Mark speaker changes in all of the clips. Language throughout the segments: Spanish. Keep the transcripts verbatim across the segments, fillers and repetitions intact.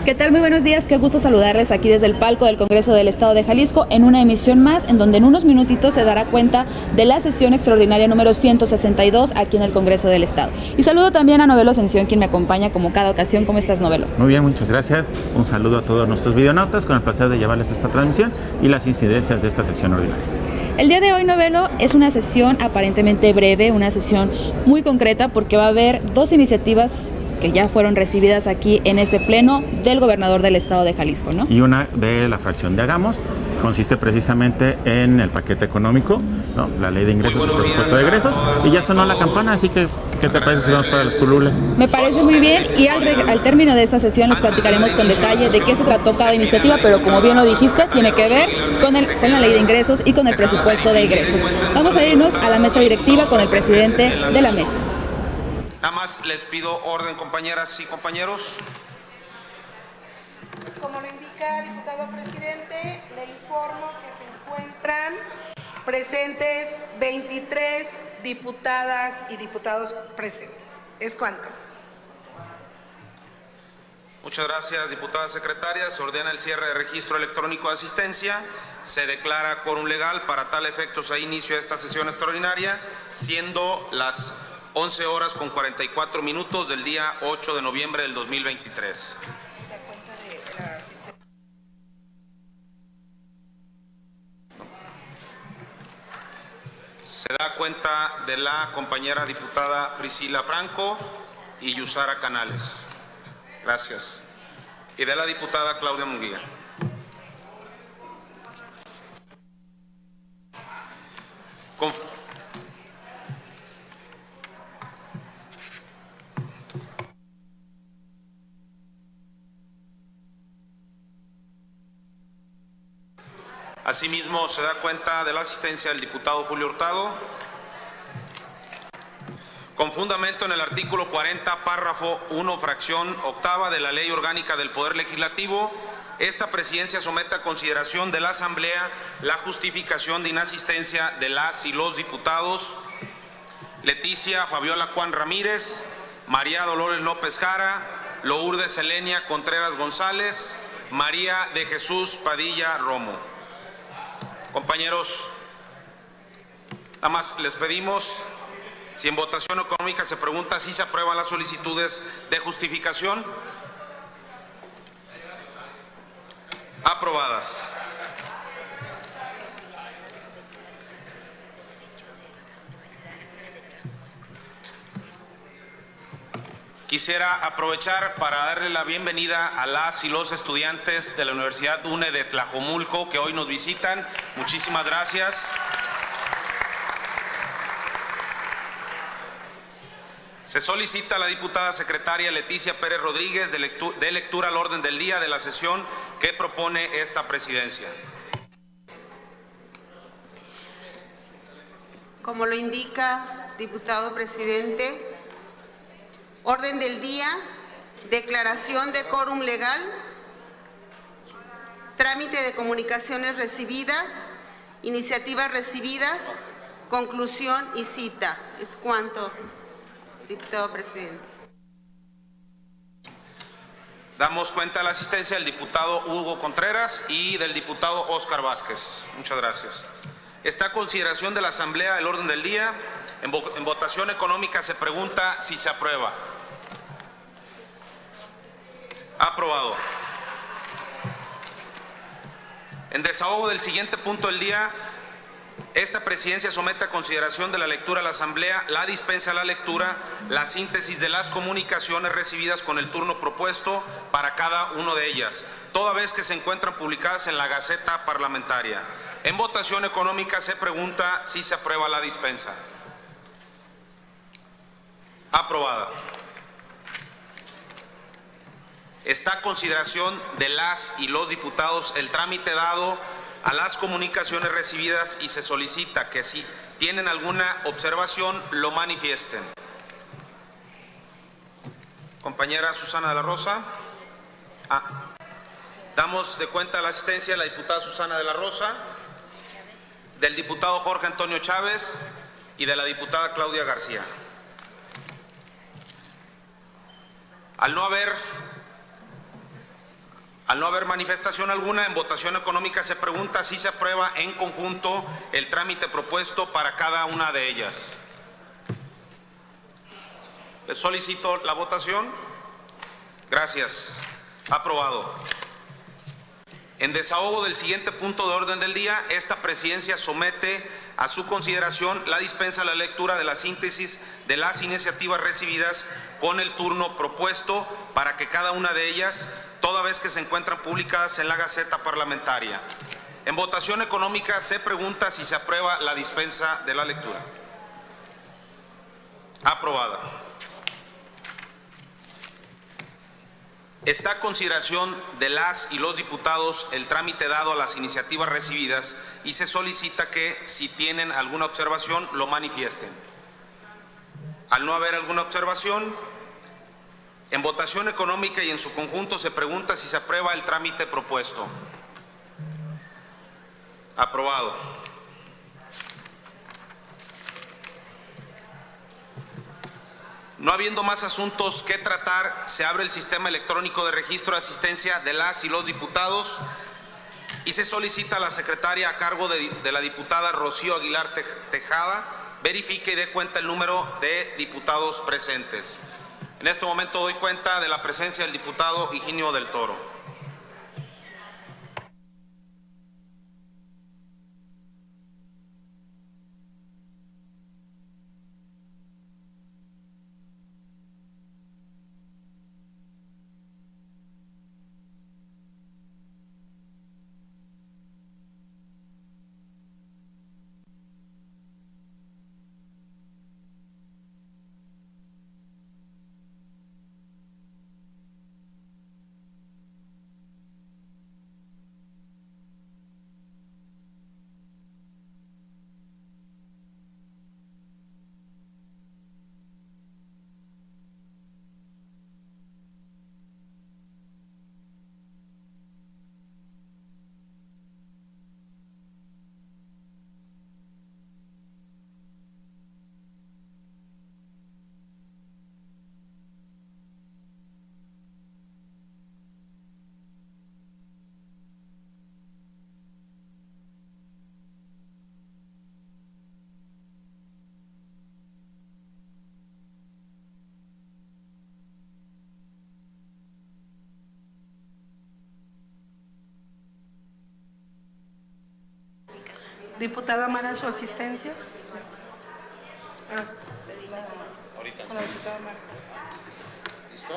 Speaker 1: ¿Qué tal? Muy buenos días, qué gusto saludarles aquí desde el palco del Congreso del Estado de Jalisco en una emisión más en donde en unos minutitos se dará cuenta de la sesión extraordinaria número ciento sesenta y dos aquí en el Congreso del Estado. Y saludo también a Novelo Ascensión, quien me acompaña como cada ocasión. ¿Cómo estás, Novelo?
Speaker 2: Muy bien, muchas gracias. Un saludo a todos nuestros videonautas, con el placer de llevarles esta transmisión y las incidencias de esta sesión ordinaria.
Speaker 1: El día de hoy, Novelo, es una sesión aparentemente breve, una sesión muy concreta porque va a haber dos iniciativas que ya fueron recibidas aquí en este pleno del gobernador del estado de Jalisco, ¿no?
Speaker 2: Y una de la fracción de Hagamos, consiste precisamente en el paquete económico, ¿no? La ley de ingresos y presupuesto de egresos, y ya sonó la campana, así que ¿qué te parece si vamos para los curules?
Speaker 1: Me parece muy bien, y al, al término de esta sesión les platicaremos con detalle de qué se trató cada iniciativa, pero como bien lo dijiste, tiene que ver con, el, con la ley de ingresos y con el presupuesto de egresos. Vamos a irnos a la mesa directiva con el presidente de la mesa.
Speaker 3: Nada más les pido orden, compañeras y compañeros.
Speaker 4: Como lo indica el diputado presidente, le informo que se encuentran presentes veintitrés diputadas y diputados presentes. ¿Es cuánto?
Speaker 3: Muchas gracias, diputada secretaria. Se ordena el cierre de registro electrónico de asistencia. Se declara quórum legal. Para tal efecto se da inicio a esta sesión extraordinaria, siendo las once horas con cuarenta y cuatro minutos del día ocho de noviembre del dos mil veintitrés. Se da cuenta de la compañera diputada Priscila Franco y Yusara Canales. Gracias. Y de la diputada Claudia Munguía. Conf Asimismo, se da cuenta de la asistencia del diputado Julio Hurtado. Con fundamento en el artículo cuarenta, párrafo uno, fracción octava de la Ley Orgánica del Poder Legislativo, esta presidencia somete a consideración de la Asamblea la justificación de inasistencia de las y los diputados Leticia Fabiola Juan Ramírez, María Dolores López Jara, Lourdes Elenia Contreras González, María de Jesús Padilla Romo. Compañeros, nada más les pedimos, si en votación económica se pregunta si se aprueban las solicitudes de justificación. Aprobadas. Quisiera aprovechar para darle la bienvenida a las y los estudiantes de la Universidad U N E de Tlajomulco que hoy nos visitan. Muchísimas gracias. Se solicita a la diputada secretaria Leticia Pérez Rodríguez de lectura, de lectura al orden del día de la sesión que propone esta presidencia.
Speaker 4: Como lo indica diputado presidente, orden del día, declaración de quórum legal, trámite de comunicaciones recibidas, iniciativas recibidas, conclusión y cita. ¿Es cuánto, diputado presidente?
Speaker 3: Damos cuenta de la asistencia del diputado Hugo Contreras y del diputado Óscar Vázquez. Muchas gracias. Está a consideración de la Asamblea el orden del día. En, vo en votación económica se pregunta si se aprueba. Aprobado. En desahogo del siguiente punto del día, esta presidencia somete a consideración de la lectura a la Asamblea la dispensa a la lectura, la síntesis de las comunicaciones recibidas con el turno propuesto para cada una de ellas, toda vez que se encuentran publicadas en la Gaceta Parlamentaria. En votación económica se pregunta si se aprueba la dispensa. Aprobada. Está a consideración de las y los diputados el trámite dado a las comunicaciones recibidas y se solicita que si tienen alguna observación lo manifiesten. Compañera Susana de la Rosa. Ah, damos de cuenta la asistencia de la diputada Susana de la Rosa, del diputado Jorge Antonio Chávez y de la diputada Claudia García. Al no haber Al no haber manifestación alguna, en votación económica se pregunta si se aprueba en conjunto el trámite propuesto para cada una de ellas. Les solicito la votación. Gracias. Aprobado. En desahogo del siguiente punto de orden del día, esta presidencia somete a su consideración la dispensa a la lectura de la síntesis de las iniciativas recibidas con el turno propuesto para que cada una de ellas, toda vez que se encuentran publicadas en la Gaceta Parlamentaria. En votación económica se pregunta si se aprueba la dispensa de la lectura. Aprobada. Está a consideración de las y los diputados el trámite dado a las iniciativas recibidas y se solicita que, si tienen alguna observación, lo manifiesten. Al no haber alguna observación, en votación económica y en su conjunto se pregunta si se aprueba el trámite propuesto. Aprobado. No habiendo más asuntos que tratar, se abre el sistema electrónico de registro de asistencia de las y los diputados y se solicita a la secretaria a cargo de, de la diputada Rocío Aguilar Tejada verifique y dé cuenta el número de diputados presentes. En este momento doy cuenta de la presencia del diputado Higinio del Toro.
Speaker 4: Diputada Mara, su asistencia. Ah,
Speaker 3: Ahorita.
Speaker 4: con la diputada Mara.
Speaker 3: ¿Listo?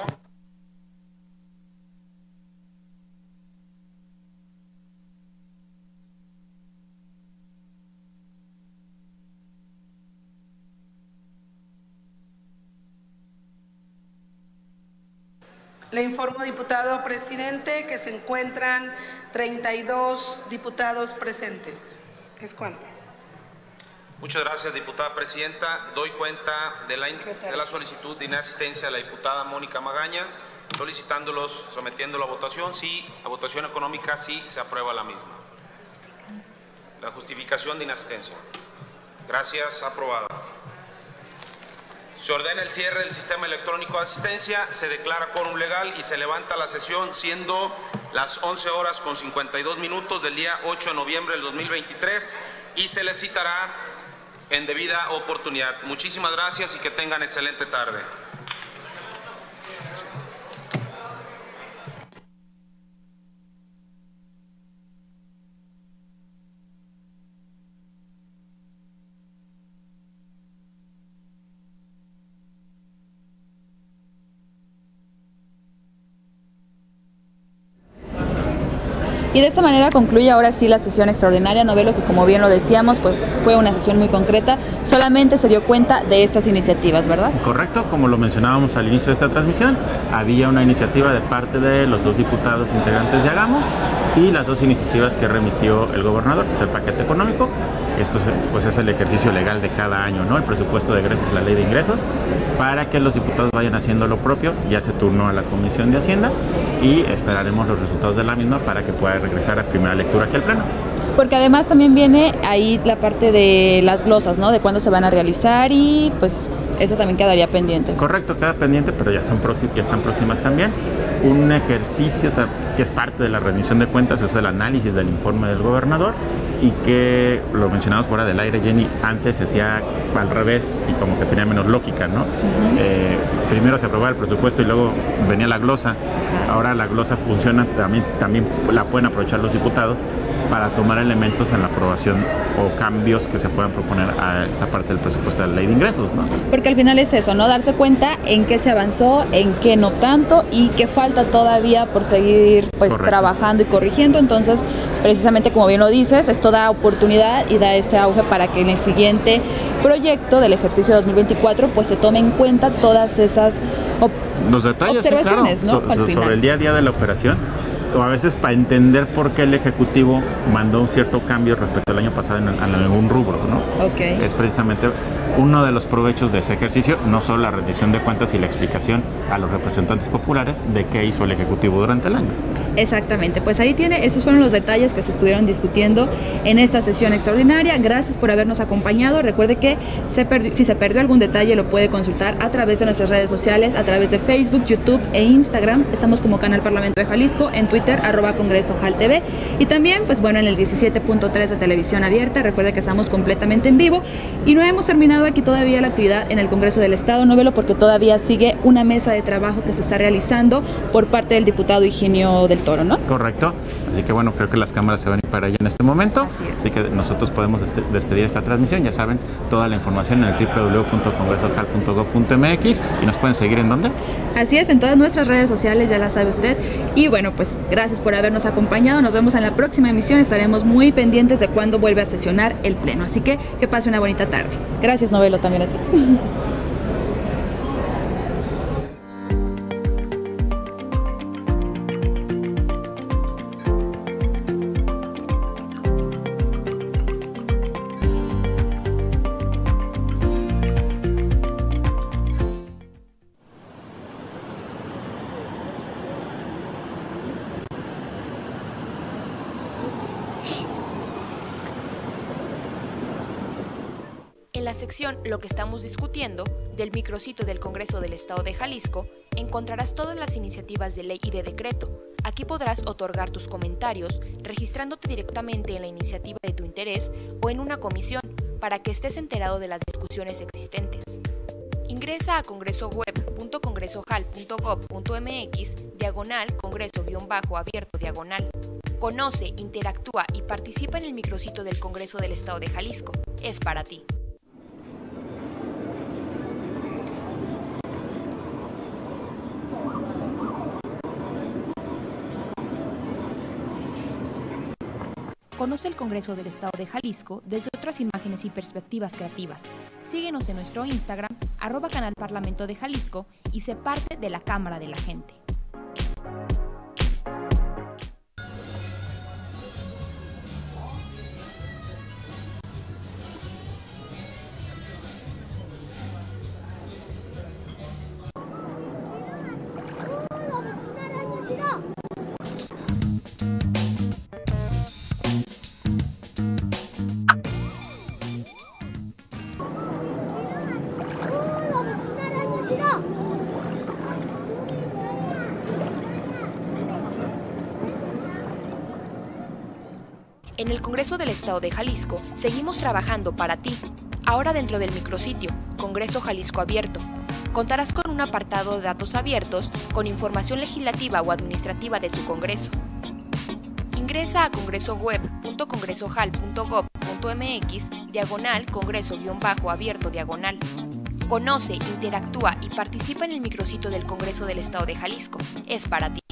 Speaker 4: Le informo, diputado presidente, que se encuentran treinta y dos diputados presentes. ¿Es cuánto?
Speaker 3: Muchas gracias, diputada presidenta. Doy cuenta de la, de la solicitud de inasistencia de la diputada Mónica Magaña, solicitándolos, sometiéndolo a votación. Sí, a votación económica, sí se aprueba la misma. La justificación de inasistencia. Gracias, aprobada. Se ordena el cierre del sistema electrónico de asistencia, se declara quórum legal y se levanta la sesión, siendo las once horas con cincuenta y dos minutos del día ocho de noviembre del dos mil veintitrés, y se les citará en debida oportunidad. Muchísimas gracias y que tengan excelente tarde.
Speaker 1: Y de esta manera concluye ahora sí la sesión extraordinaria. Novelo, que como bien lo decíamos, pues fue una sesión muy concreta, solamente se dio cuenta de estas iniciativas, ¿verdad?
Speaker 2: Correcto, como lo mencionábamos al inicio de esta transmisión, había una iniciativa de parte de los dos diputados integrantes de Hagamos y las dos iniciativas que remitió el gobernador, que es el paquete económico. Esto pues es el ejercicio legal de cada año, ¿no? El presupuesto de egresos, la ley de ingresos, para que los diputados vayan haciendo lo propio. Ya se turnó a la Comisión de Hacienda y esperaremos los resultados de la misma para que pueda regresar a primera lectura aquí al Pleno.
Speaker 1: Porque además también viene ahí la parte de las glosas, ¿no? De cuándo se van a realizar y pues eso también quedaría pendiente.
Speaker 2: Correcto, queda pendiente, pero ya, son próxim- ya están próximas también. Un ejercicio que es parte de la rendición de cuentas, es el análisis del informe del gobernador, y que lo mencionamos fuera del aire, Jenny, antes se hacía al revés y como que tenía menos lógica, ¿no? Uh-huh. Eh, primero se aprobaba el presupuesto y luego venía la glosa. Uh-huh. Ahora la glosa funciona, también, también la pueden aprovechar los diputados para tomar elementos en la aprobación o cambios que se puedan proponer a esta parte del presupuesto de la ley de ingresos, ¿no?
Speaker 1: Porque al final es eso, ¿no? Darse cuenta en qué se avanzó, en qué no tanto y qué falta todavía por seguir pues Correcto. trabajando y corrigiendo. Entonces, precisamente como bien lo dices, esto da oportunidad y da ese auge para que en el siguiente proyecto del ejercicio dos mil veinticuatro pues se tome en cuenta todas esas op-
Speaker 2: Los detalles,
Speaker 1: observaciones,
Speaker 2: sí, claro,
Speaker 1: ¿no?
Speaker 2: so, so, sobre el día a día de la operación, o a veces para entender por qué el Ejecutivo mandó un cierto cambio respecto al año pasado en, en algún rubro, ¿no?
Speaker 1: Okay.
Speaker 2: Es precisamente uno de los provechos de ese ejercicio, no solo la rendición de cuentas y la explicación a los representantes populares de qué hizo el Ejecutivo durante el año.
Speaker 1: Exactamente, pues ahí tiene, esos fueron los detalles que se estuvieron discutiendo en esta sesión extraordinaria. Gracias por habernos acompañado. Recuerde que se perdió, si se perdió algún detalle lo puede consultar a través de nuestras redes sociales, a través de Facebook, YouTube e Instagram. Estamos como Canal Parlamento de Jalisco, en Twitter, arroba Congreso Jal T V, y también, pues bueno, en el diecisiete punto tres de Televisión Abierta. Recuerde que estamos completamente en vivo y no hemos terminado aquí todavía la actividad en el Congreso del Estado, no velo, porque todavía sigue una mesa de trabajo que se está realizando por parte del diputado Higinio del Toro, ¿no?
Speaker 2: Correcto, así que bueno, creo que las cámaras se van a ir para allá en este momento,
Speaker 1: así,
Speaker 2: así que nosotros podemos despedir esta transmisión. Ya saben, toda la información en el doble u doble u doble u punto congreso jal punto gob punto m x, y nos pueden seguir ¿en dónde?
Speaker 1: Así es, en todas nuestras redes sociales, ya la sabe usted. Y bueno, pues gracias por habernos acompañado, nos vemos en la próxima emisión, estaremos muy pendientes de cuándo vuelve a sesionar el Pleno, así que que pase una bonita tarde. Gracias, Novelo, también a ti.
Speaker 5: En la sección Lo que estamos discutiendo, del micrositio del Congreso del Estado de Jalisco, encontrarás todas las iniciativas de ley y de decreto. Aquí podrás otorgar tus comentarios, registrándote directamente en la iniciativa de tu interés o en una comisión, para que estés enterado de las discusiones existentes. Ingresa a congresoweb punto congresojal punto gob punto m x, diagonal, congreso-abierto, diagonal. Conoce, interactúa y participa en el micrositio del Congreso del Estado de Jalisco. Es para ti. Conoce el Congreso del Estado de Jalisco desde otras imágenes y perspectivas creativas. Síguenos en nuestro Instagram, arroba Canal Parlamento de Jalisco, y sé parte de la Cámara de la Gente. En el Congreso del Estado de Jalisco seguimos trabajando para ti. Ahora dentro del micrositio, Congreso Jalisco Abierto, contarás con un apartado de datos abiertos con información legislativa o administrativa de tu Congreso. Ingresa a congresoweb punto congresojal punto gob punto m x, diagonal, congreso-abierto, diagonal. Conoce, interactúa y participa en el micrositio del Congreso del Estado de Jalisco. Es para ti.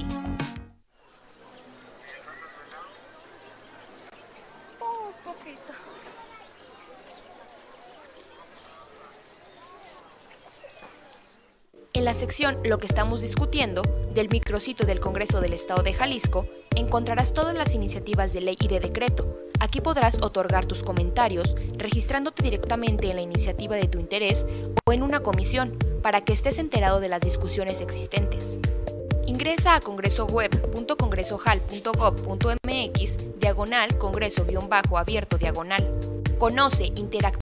Speaker 5: En la sección Lo que estamos discutiendo, del micrositio del Congreso del Estado de Jalisco, encontrarás todas las iniciativas de ley y de decreto. Aquí podrás otorgar tus comentarios, registrándote directamente en la iniciativa de tu interés o en una comisión, para que estés enterado de las discusiones existentes. Ingresa a congresoweb punto congresojal punto gob punto m x, diagonal, congreso-abierto, diagonal. Conoce, interactúa